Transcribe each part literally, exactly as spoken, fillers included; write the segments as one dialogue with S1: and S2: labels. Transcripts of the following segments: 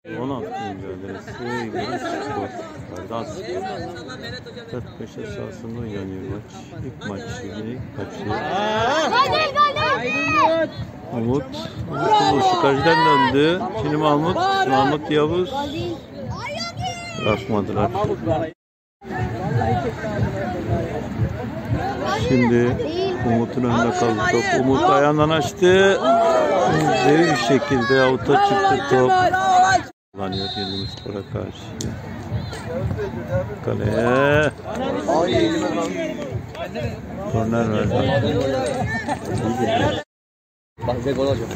S1: on altı mücadelesi İngiliz Spor. Kardan Spor. dört beş esasında oynanıyor maç. İlk maç ilk maçı. Umut. Umut'un vuruşu karşıdan döndü. Şimdi Mahmut. Mahmut Yavuz. Bırakmadılar. Şimdi Umut'un önünde kaldı top. Umut ayağından açtı. Güzel bir şekilde avuta çıktı top. Kullanıyor Yıldırım Spor'a karşı. Kaleye. Korner verdi.
S2: Bak bir gol olacak.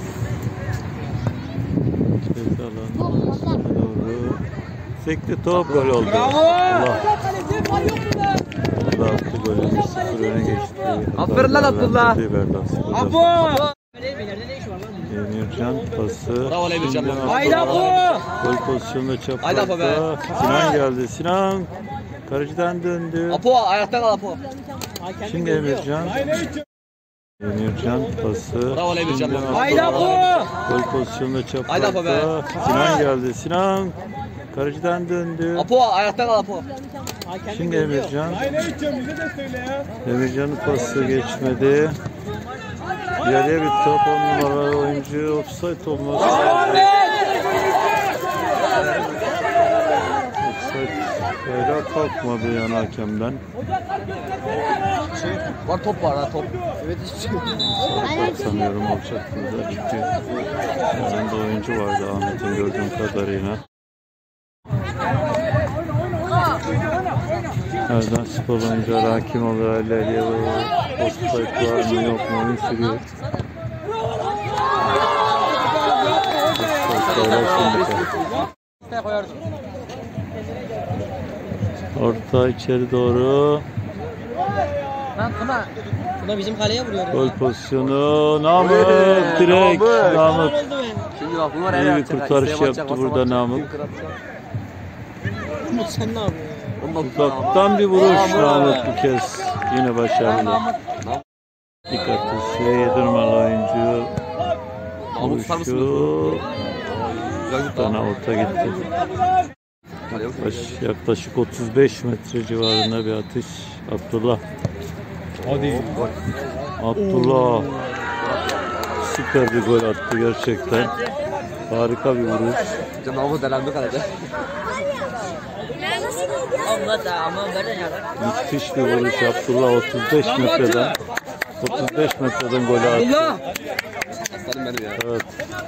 S1: Doğru. Sekti top, gol oldu. Allah. Allah attı golü. bir sıfır öne geçti.
S2: Aferin lan Abdullah.
S1: Apo. Emircan pası.
S2: Bravo Emircan.
S1: Haydi Apo. Gol pozisyonunda çaprazda. Sinan geldi. Sinan karıcıdan döndü.
S2: Apo ayakta kal Apo.
S1: Şimdi Emircan. Emircan pası.
S2: Bravo Emircan.
S1: Haydi Apo. Gol pozisyonunda çaprazda. Sinan geldi. Sinan karıcıdan döndü.
S2: Apo ayakta kal Apo.
S1: Şimdi Emircan. Emircan'ın pası geçmedi. İleriye bir top, on numaralı oyuncu offside olması lazım. Offside öyle kalkmadı yani hakemden.
S2: Var top var ha top. Evet hiçbir şey yok.
S1: Sarı sanıyorum olacak burada çünkü yanında oyuncu vardı Ahmet'in gördüğüm kadarıyla. Nereden spor oyuncular hakim oluyor, ileriye offside var mı yok mu oyun sürüyor. Orta içeri doğru.
S2: Lan Tuna. Tuna bizim kaleye vuruyor.
S1: Gol pozisyonu. Namık direkt. Namık.
S2: Şimdi bak bunlar
S1: iyi bir kurtarış yaptı burada Namık.
S2: Umut sen ne yapıyorsun?
S1: Uzaktan bir vuruş Namık bu kez. Yine başarılı. Dikkatli yedi numaralı oyuncu. Vuruşu. Sana orta gitti. Yaklaşık, yaklaşık otuz beş metre civarında bir atış. Abdullah.
S2: Hadi.
S1: Abdullah. Süper bir gol attı gerçekten. Harika bir vuruş.
S2: Canavı delendi kalede.
S1: Müthiş bir vuruş Abdullah otuz beş metreden. otuz beş metreden golü attı.
S2: Aslanım benim ya.
S1: Evet.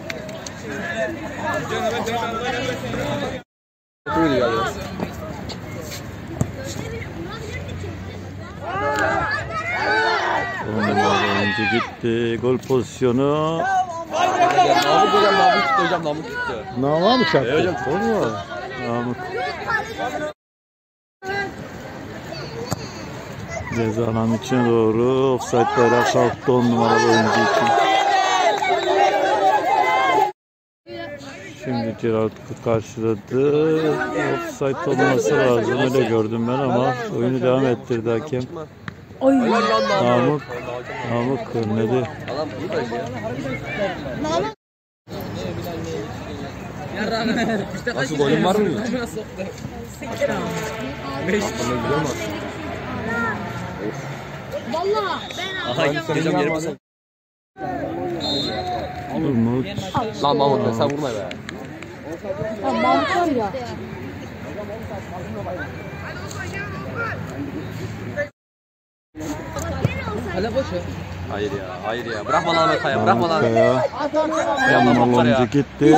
S1: Oyuncu gitti. Gol pozisyonu.
S2: Namık hocam Namık gitti hocam Namık gitti.
S1: Namık mı çaktı? Evet hocam. Olmuyor. Namık. Ceza alanının içine doğru. Offside bayrağı kalktı on numaralı oyuncu için. Şimdi Gerald karşıladı. Offside olması lazım. Öyle gördüm ben ama oyunu devam ettirdi hakem. Namık. Namık körnedi.
S2: Nasıl golün var mı?
S3: Vallahi ben
S2: Aha gecem yere basın.
S1: Umut.
S2: Lan Mahmut be sen vurma be.
S3: Mahmut var ya.
S2: Hala boş ver. Hayır ya, hayır ya. Bırakma lan Ahmet Kaya, bırakma lan.
S1: Namık oyuncu gitti.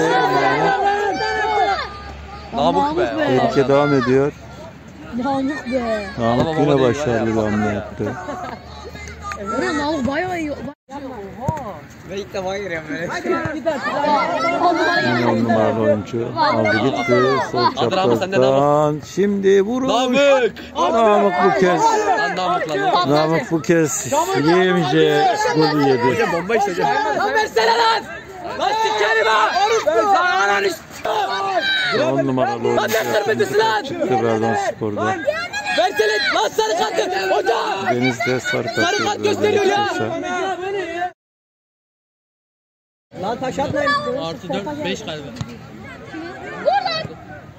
S2: Namık be.
S1: Tehlike devam ediyor.
S3: Mahmut be.
S1: Namık yine başarılı bir hamle yaptı.
S3: Ne Mahmut bayağı iyi.
S2: Ben ilk defa giriyorum böyle.
S1: Yine on numaralı oyuncu aldı gitti. Sol çaprazdan. Şimdi vuruş.
S2: Namık.
S1: Namık bu kez.
S2: Lan Namık lan.
S1: Namık bu kez yiyemeyeceği golü yedi.
S2: Bomba işte hocam. Lan versene lan. Lan sikerim ha. Lan anan işte.
S1: on numaralı oyuncu çıktı Berdan Spor'da.
S2: Versene lan sarı kartı. Hocam.
S1: Deniz'de sarı kart
S2: Sarı kart gösteriyor ya.
S3: Lan taş atmayın.
S2: Artı dört beş galiba.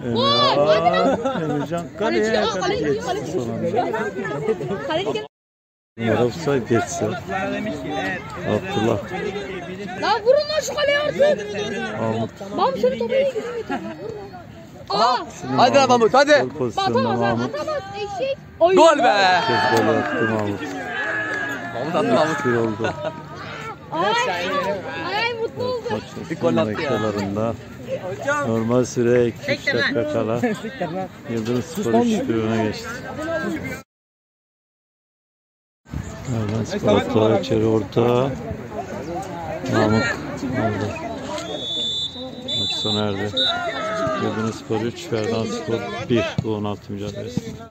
S1: Emirhan, Emircan kaleye
S3: Kaleci,
S1: kadar
S3: kaleci,
S1: geçti
S3: kaleci.
S1: son anda.
S3: Kaleci.
S1: Numara offside geçse. Abdullah.
S3: Lan vurun lan şu kaleye artık.
S1: Mahmut.
S3: Mahmut şöyle topu iyi gidiyor. Aa.
S1: Şimdi
S2: Hadi lan Mahmut, hadi.
S1: Gol pozisyonunda
S3: Atamaz
S1: Mahmut.
S3: atamaz eşek. Oy.
S2: Gol be.
S1: Kez gol attı Mahmut.
S2: Mahmut attı Mahmut.
S1: Bir oldu.
S3: Ay. Ay mutlu oldum.
S1: Maçın
S2: gol
S1: son
S2: attı ya.
S1: dakikalarında. Normal süre iki üç dakika kala. Yıldırım Spor üç bir öne geçti. Nereden Spor attılar içeri orta. Mahmut aldı. Maç sona erdi. Yıldırım Spor üç, Ferdan Spor bir. Bu on altı mücadelesi.